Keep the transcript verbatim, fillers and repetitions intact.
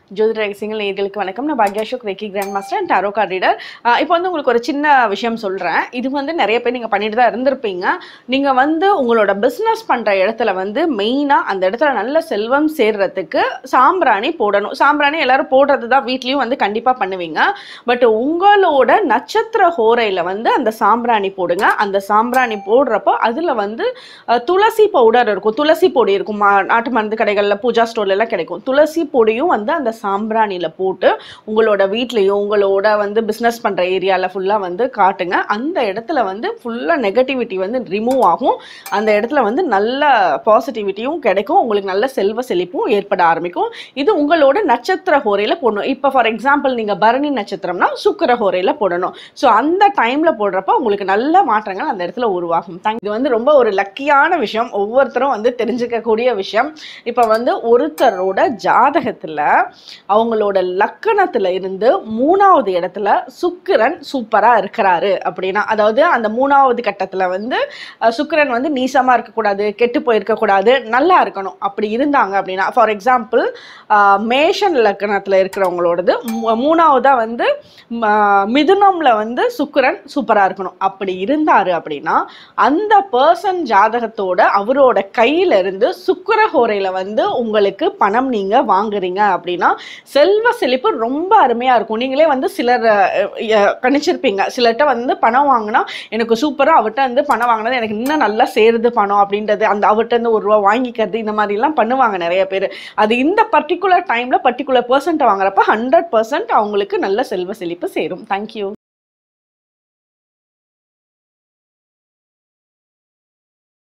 ஜோதிட ரகசியங்கள் நேயர்களுக்கு வணக்கம். நான் பாக்யா Ashok, reiki grand master and tarot card reader. இப்போ வந்து உங்களுக்கு ஒரு சின்ன விஷயம் சொல்கிறேன். இது வந்து நிறைய பேர் நீங்கள் பண்ணிட்டு தான் இருந்திருப்பீங்க. நீங்கள் வந்து உங்களோட பிஸ்னஸ் பண்ணுற இடத்துல வந்து மெயினாக அந்த இடத்துல நல்ல செல்வம் சேர்றதுக்கு சாம்பிராணி போடணும். சாம்பிராணி எல்லாரும் போடுறது தான் வீட்லேயும் வந்து கண்டிப்பாக பண்ணுவீங்க. பட் உங்களோட நட்சத்திர ஹோரையில் வந்து அந்த சாம்பிராணி போடுங்க. அந்த சாம்பிராணி போடுறப்போ அதில் வந்து துளசி பவுடர் இருக்கும், துளசி பொடி இருக்கும், நாட்டு மருந்து கடைகளில் பூஜா ஸ்டோர்லாம் கிடைக்கும். துளசி பொடியும் வந்து அந்த சாம்பிராணியில் போட்டு உங்களோட வீட்லேயும் உங்களோட வந்து பிஸ்னஸ் பண்ணுற ஏரியாவில் ஃபுல்லாக வந்து காட்டுங்க. அந்த இடத்துல வந்து ஃபுல்லாக நெகட்டிவிட்டி வந்து ரிமூவ் ஆகும். அந்த இடத்துல வந்து நல்ல பாசிட்டிவிட்டியும் கிடைக்கும். உங்களுக்கு நல்ல செல்வ செழிப்பும் ஏற்பட ஆரம்பிக்கும். இது உங்களோட நட்சத்திர ஹோரையில் போடணும். இப்போ ஃபார் எக்ஸாம்பிள் நீங்கள் பரணி நட்சத்திரம்னா சுக்கிர ஹோரையில் போடணும். ஸோ அந்த டைமில் போடுறப்ப உங்களுக்கு நல்ல மாற்றங்கள் அந்த இடத்துல உருவாகும். இது வந்து ரொம்ப ஒரு லக்கியான விஷயம், ஒவ்வொருத்தரும் வந்து தெரிஞ்சுக்கக்கூடிய விஷயம். இப்போ வந்து ஒருத்தரோட ஜாதகத்தில் அவங்களோட லக்கணத்துல இருந்து மூணாவது இடத்துல சுக்கிரன் சூப்பரா இருக்கிறாரு அப்படின்னா, அதாவது அந்த மூணாவது கட்டத்துல வந்து சுக்கிரன் வந்து நீசமா இருக்கக்கூடாது, கெட்டு போயிருக்கக்கூடாது, நல்லா இருக்கணும். அப்படி இருந்தாங்க அப்படின்னா, ஃபார் எக்ஸாம்பிள் மேஷன் லக்கணத்துல இருக்கிறவங்களோடது மூணாவதா வந்து மிதுனம்ல வந்து சுக்கிரன் சூப்பரா இருக்கணும். அப்படி இருந்தாரு அப்படின்னா அந்த பர்சன் ஜாதகத்தோட அவரோட கையில இருந்து சுக்கிர ஹோரையில வந்து உங்களுக்கு பணம் நீங்க வாங்குறீங்க அப்படின்னா செல்வ செழிப்பு ரொம்ப அருமையா இருக்கும். நீங்களே வந்து சிலர் கணிச்சிருப்பீங்க, சிலர்கிட்ட வந்து பணம் வாங்கினா எனக்கு சூப்பரா, அவர்கிட்ட வந்து பணம் வாங்கினது எனக்கு இன்னும் நல்லா சேருது பணம் அப்படின்றது, அந்த அவர்கிட்ட இருந்து ஒரு ரூபா வாங்கிக்கிறது, இந்த மாதிரி எல்லாம் பண்ணுவாங்க நிறைய பேர். அது இந்த பர்டிகுலர் டைம்ல பர்டிகுலர் பர்சன்ட் வாங்குறப்ப ஹண்ட்ரட் பர்சன்ட் அவங்களுக்கு நல்ல செல்வ செழிப்பு சேரும். தேங்க்யூ.